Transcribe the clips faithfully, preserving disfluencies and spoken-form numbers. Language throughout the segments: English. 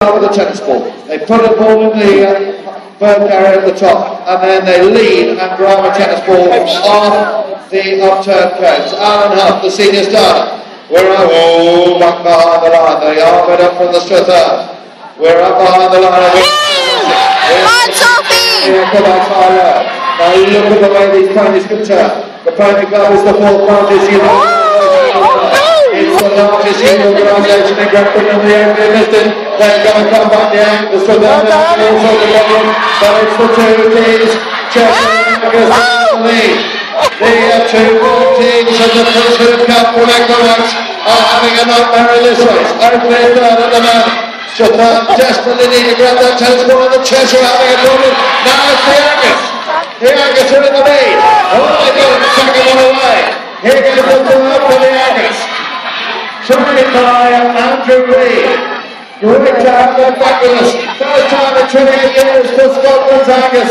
with the tennis ball. They put the ball in the uh, bird area at the top, and then they lead and drive a tennis ball off the upturned cones. Alan Huff, the senior starter. We're up, oh, back behind the line. They are made up from the Strathern. We're up behind the line. On Sophie! Here come back Tyler. Now look at the way these ponies can turn. The Pony Club is the fourth largest unit. It's the largest unit organisation in Great Britain. The only listed. They're going to come back the the Strathern and also the problem. But it's the two teams. Cheshire and Angus in the lead. The uh, two teams of the Priesthood Cup for Equinox are having a nightmare in this race. Only third at the moment. Strathern desperately need to grab that tennis ball, and the Cheshire having a problem. Now it's the Angus. The Angus are in the lead. Oh, they got the second one away. Here goes the third for the Angus. Trained by Andrew Reid. Great to have them back with us. First time in twenty-eight years for Scotland's Angus.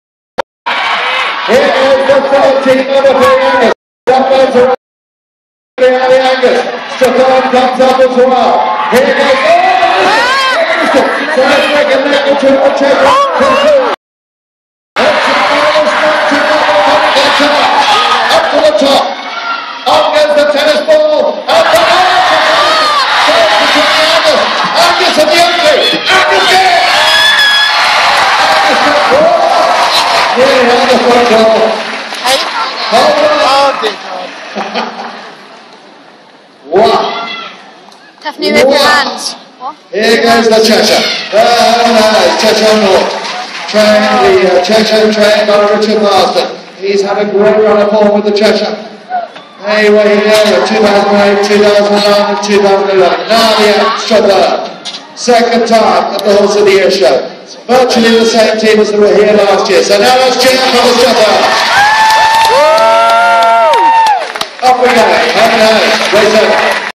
Here goes the thirteen number for the Angus. That goes around the Angus. Strathern comes up as well. Here goes. Oh, so let's make a neck or two for Cheshire. Up to the top. On goes the tennis ball. Up the Angus. Angus and the Angus. Angus there. Angus got ball. Yeah, on the front goal. Hold on. Wow. Tiffany, with your hands. Here goes the Cheshire. Very nice. Cheshire North. Trained, the uh, Cheshire trained by Richard Marsden. He's had a great run of form with the Cheshire. Hey, where he go? two thousand eight, two thousand nine and two thousand eleven. Now the Strathern. Second time at the Horse of the Year show. It's virtually the same team as they were here last year. So now let's cheer for the Strathern. Off we go. Very nice. Race over.